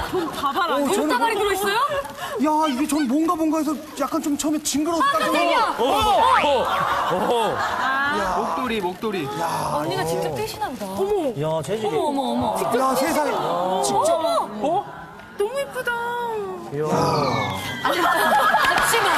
다발 돈다발이 들어있어요? 야, 이게 전 뭔가 해서 약간 좀 처음에 징그러웠다. 목도리. 언니가 직접 떼시나 보다. 어머. 야, 재질이. 어머. 야, 세상에. 직접. 어머. 너무 예쁘다. 앞치마.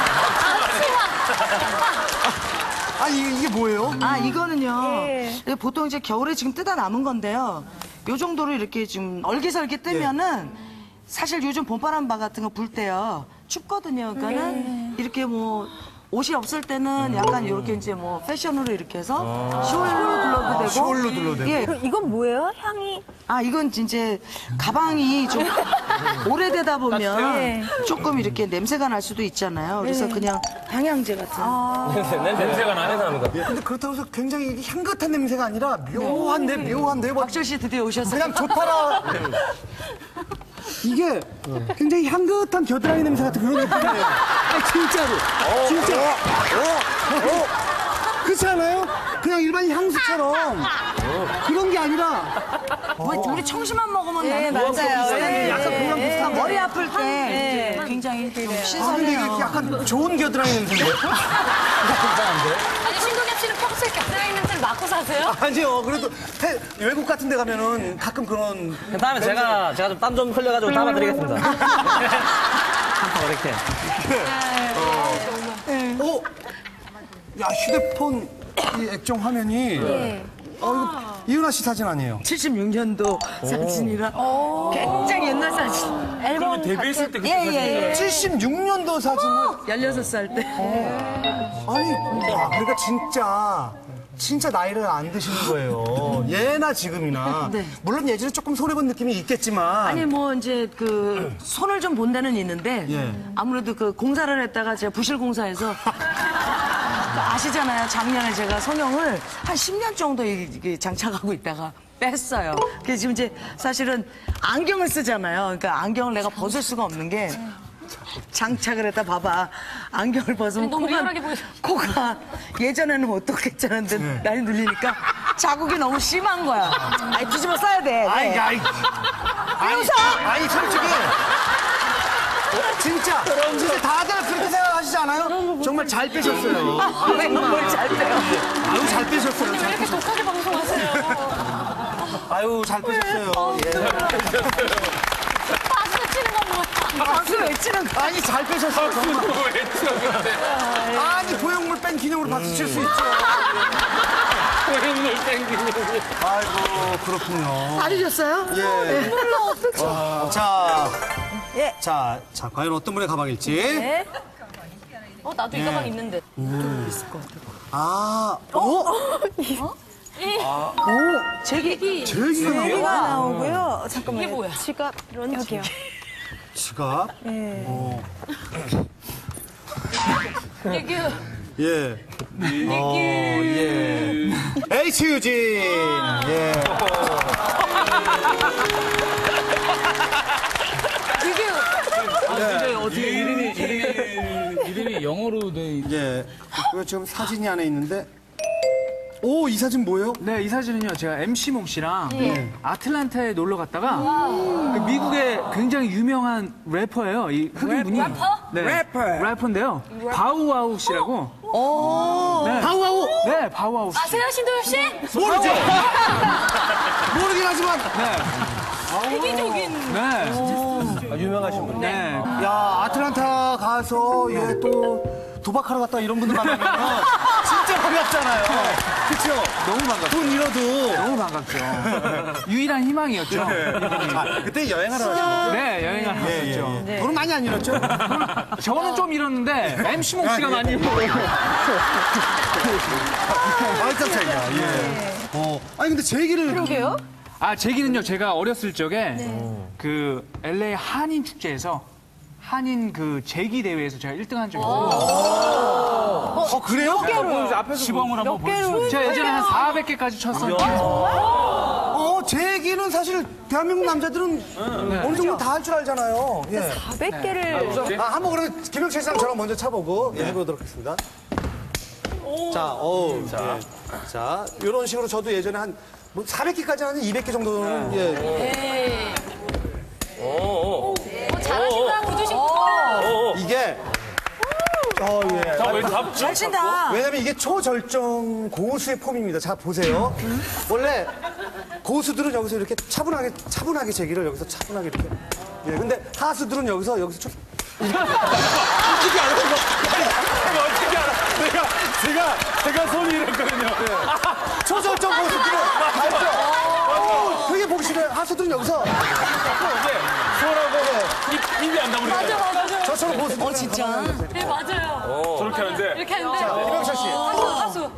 아니, 이게 뭐예요? 아, 이거는요. 보통 이제 겨울에 지금 뜯어 남은 건데요. 요 정도로 이렇게 좀 얼기설기 뜨면은 사실 요즘 봄바람 같은 거 불 때요. 춥거든요. 그러니까는 이렇게 뭐 옷이 없을 때는 약간 이렇게 이제 뭐 패션으로 이렇게 해서 숄로 둘러도 되고. 숄로 둘러도 되고. 예. 이건 뭐예요? 향이? 아, 이건 이제 가방이 좀 오래되다 보면 조금 이렇게 냄새가 날 수도 있잖아요. 그래서 그냥 방향제 같은. 냄새가 나네, 사람이다. 근데 그렇다고 해서 굉장히 이게 향긋한 냄새가 아니라 묘한데. 뭐 박철 씨 드디어 오셨어요. 그냥 좋더라. 이게 굉장히 향긋한 겨드랑이 냄새 같은 그런 느낌이에요. 아니, 진짜로. 진짜. 그렇지 않아요? 그냥 일반 향수처럼. 그런 게 아니라. 우리 청심환 먹으면 나는 맞아요. 약간 그런 비슷한 머리 아플 때 굉장히 좀 근데 이게 신선해요. 약간 좋은 겨드랑이 냄새인데? 아니, 신동엽 씨는 평소에 겨드랑이 냄새를 맡고 사세요? 아니요. 그래도 외국 같은 데 가면은 가끔 그런. 다음에 제가 좀 땀 좀 흘려가지고 담아드리겠습니다. 한번 이렇게. 야, 휴대폰 이 액정 화면이. 이거 이은하 씨 사진 아니에요? 76년도 사진이라 굉장히 옛날 사진. 앨범 데뷔했을 때 그때 예. 76년도 사진을. 16살 때. 아니, 그러니까 진짜 나이를 안 드시는 거예요. 예나 지금이나. 네. 물론 예전에 조금 손해본 느낌이 있겠지만. 아니 뭐 이제 그 손을 좀 본 데는 있는데 아무래도 그 공사를 했다가 제가 부실공사에서 아시잖아요. 작년에 제가 성형을 한 10년 정도 이게 장착하고 있다가 뺐어요. 그래서 지금 이제 사실은 안경을 쓰잖아요. 그러니까 안경을 내가 벗을 수가 없는 게 장착을 했다 봐봐. 안경을 벗으면 너무 리얼하게 코가 예전에는 못 떴겠잖는데 날이 눌리니까 자국이 너무 심한 거야. 아니 뒤집어 써야 돼. 아니, 솔직히. 진짜 다들 그렇게 생각하시지 않아요? 정말 잘 빼셨어요. 뭘잘 빼요. 아유, 잘 빼셨어요. 왜 이렇게 독하게 방송하세요? 아유, 잘 빼셨어요. 박수 치는 건 뭐야? 박수 왜 치는 거야? 아니, 잘 빼셨어요. 정말. 아니, 보형물 뺀 기념으로 박수 칠 수 있죠. 보형물 뺀 기념으로. 아이고, 그렇군요. 받으셨어요? 예. 몰라, 어떡해. 자, 과연 어떤 분의 가방일지. 나도 이 가방 있는데. 제기가 나오고요. 잠깐만요. 이게 뭐야? 지갑 여기요. 지갑. 이게 예. 예. H 유진. 예. 근데 어떻게 이름이 영어로 돼 있... 예. 그리고 지금 사진이 안에 있는데. 오, 이 사진 뭐예요? 네, 이 사진은요, 제가 MC 몽 씨랑 아틀란타에 놀러 갔다가 그 미국의 굉장히 유명한 래퍼예요. 이 흑인분이. 래퍼? 네, 래퍼인데요. 바우와우 씨라고. 네. 바우와우. 네, 바우와우 씨. 아세요, 신동엽 씨? 모르죠. 모르긴 하지만. 세계적인. 네. 유명하신 분. 네. 야, 아틀란타 가서 또 도박하러 갔다 이런 분들 만나면 진짜 반갑잖아요. 그쵸? 너무 반갑죠. 돈 잃어도. 너무 반갑죠. 유일한 희망이었죠. 그때 여행하러 가셨죠? 네, 여행을 갔었죠. 돈은 많이 안 잃었죠? 저는 좀 잃었는데 MC 몽 씨가 많이 아이, 깜짝이야. 예. 아니, 근데 제 얘기를. 그러게요. 제기는요, 제가 어렸을 적에 그 LA 한인 축제에서 한인 그 제기 대회에서 제가 1등 한 적이 있어요. 그래요? 시범을 한번 보여주세요. 제가 예전에 한 400개까지 쳤었는데. 제 얘기는 사실 대한민국 남자들은 어느 정도 다 할 줄 알잖아요. 예. 400개를. 한번 그러면 김영철 씨랑 저랑 먼저 차보고 해보도록 하겠습니다. 자, 이런 식으로 저도 예전에 한 400개까지 한 200개 정도는. 예. 잘 친다. 왜냐면 이게 초절정 고수의 폼입니다. 자, 보세요. 원래 고수들은 여기서 이렇게 차분하게 제기를 여기서 차분하게 이렇게. 예, 근데 하수들은 여기서 좀. 어떻게 알아? 제가 손이 이랬거든요. 초절정 고수들은 알죠? 되게 보기 싫어요. 하수들은 여기서. 손하고 입이 안 다물리네. 맞아. 저처럼 고수들은. 진짜. 네, 맞아요. 저렇게 하는데. 이렇게 했는데. 김영철 씨. 하수.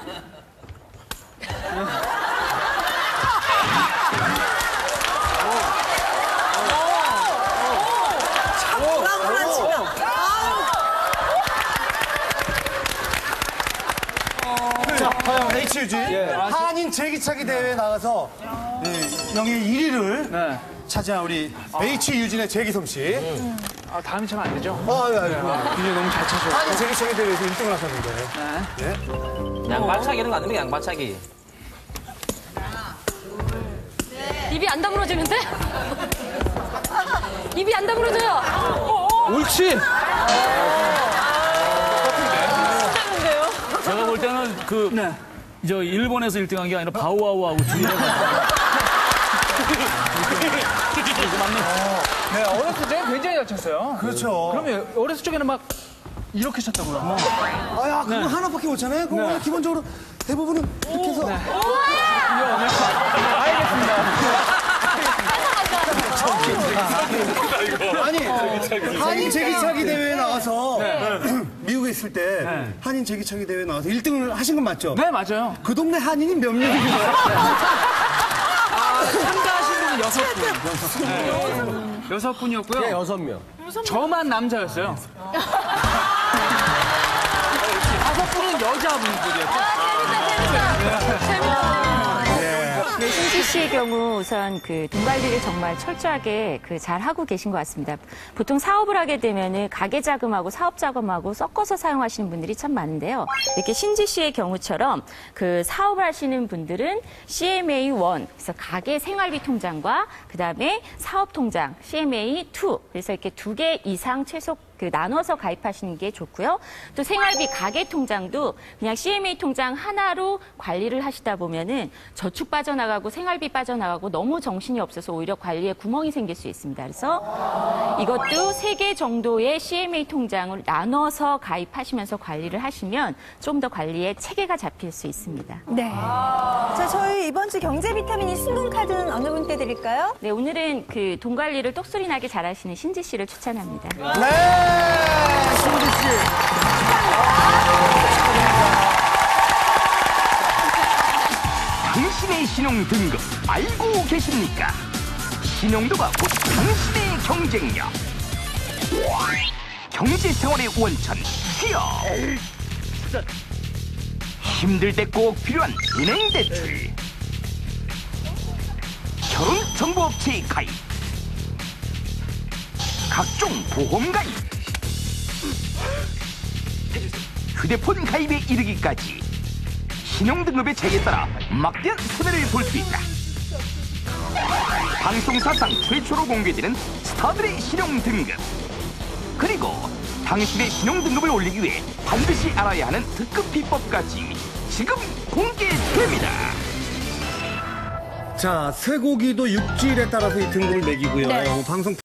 자, 과연 HUG 한인 제기차기 대회에 나가서 영예 1위를 네. 차지한 우리 HU진의 제기솜 씨. 아, 다음이 참 안 되죠? 굉장히 너무 잘 차죠. 한인 제기차기 대회에서 1등을 하셨는데. 양발차기는 거 아닙니까, 양발차기. 입이 안 다물어지는데? 입이 안 다물어져요. 옳지. 진짜인데요? 제가 볼 때는 저 일본에서 1등한 게 아니라 바우아우하고 주의해가지고. 네, 어렸을 때 굉장히 잘 쳤어요. 그렇죠. 그러면 어렸을 적에는 막 이렇게 쳤다고요. 아야, 그거 하나밖에 못 차네. 그거 원래 기본적으로 대부분은 이렇게 해서. 아니, 한인 제기차기 대회에 나가서 미국에 있을 때 한인 제기차기 대회에 나가서 1등을 하신 건 맞죠? 네, 맞아요. 그 동네 한인이 몇 명이세요? 참가하신 분은 6분. 6분이었고요. 네, 6명. 저만 남자였어요. 5분은 여자분들이었죠. 네, 신지 씨의 경우 우선 그 돈 관리를 정말 철저하게 잘 하고 계신 것 같습니다. 보통 사업을 하게 되면은 가계 자금하고 사업 자금하고 섞어서 사용하시는 분들이 참 많은데요. 이렇게 신지 씨의 경우처럼 그 사업을 하시는 분들은 CMA1, 그래서 가계 생활비 통장과 그다음에 사업 통장 CMA2, 그래서 이렇게 2개 이상 최소 나눠서 가입하시는 게 좋고요. 또 생활비 가계 통장도 그냥 CMA 통장 하나로 관리를 하시다 보면은 저축 빠져나가고 생활비 빠져나가고 너무 정신이 없어서 오히려 관리에 구멍이 생길 수 있습니다. 그래서 이것도 3개 정도의 CMA 통장을 나눠서 가입하시면서 관리를 하시면 좀 더 관리에 체계가 잡힐 수 있습니다. 네. 자, 저희 이번 주 경제 비타민이 신금카드는 어느 분께 드릴까요? 네, 오늘은 그 돈 관리를 똑소리 나게 잘하시는 신지 씨를 추천합니다. 네, 신지 씨. 당신의 신용 등급 알고 계십니까? 신용도가 곧 당신의 경쟁력. 경제생활의 원천, 취업. 힘들 때 꼭 필요한 은행 대출. 결혼정보업체에 가입. 각종 보험 가입. 휴대폰 가입에 이르기까지 신용등급의 차이에 따라 막대한 손해를 볼 수 있다. 방송사상 최초로 공개되는 스타들의 신용등급. 그리고 당신의 신용등급을 올리기 위해 반드시 알아야 하는 특급 비법까지 지금 공개됩니다. 자, 쇠고기도 육질에 따라서 이 등급을 매기고요. 방송